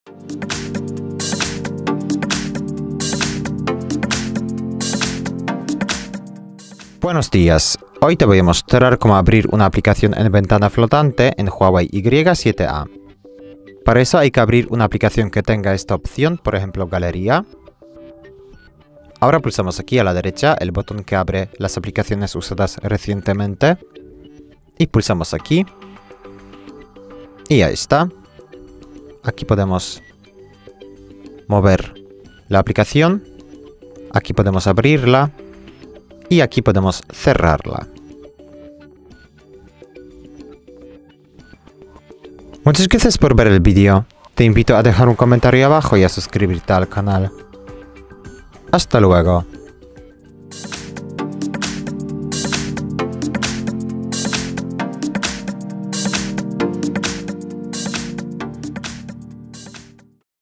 Buenos días, hoy te voy a mostrar cómo abrir una aplicación en ventana flotante en Huawei Y7A. Para eso hay que abrir una aplicación que tenga esta opción, por ejemplo Galería. Ahora pulsamos aquí a la derecha el botón que abre las aplicaciones usadas recientemente. Y pulsamos aquí. Y ahí está. Aquí podemos mover la aplicación. Aquí podemos abrirla. Y aquí podemos cerrarla. Muchas gracias por ver el vídeo. Te invito a dejar un comentario abajo y a suscribirte al canal. Hasta luego.